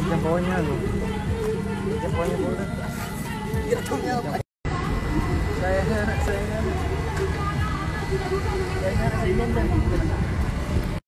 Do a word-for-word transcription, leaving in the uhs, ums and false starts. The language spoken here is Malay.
Yang bawahnya tu. Yang bawahnya boleh. Jatuhnya apa? Saya saya saya nak sini dan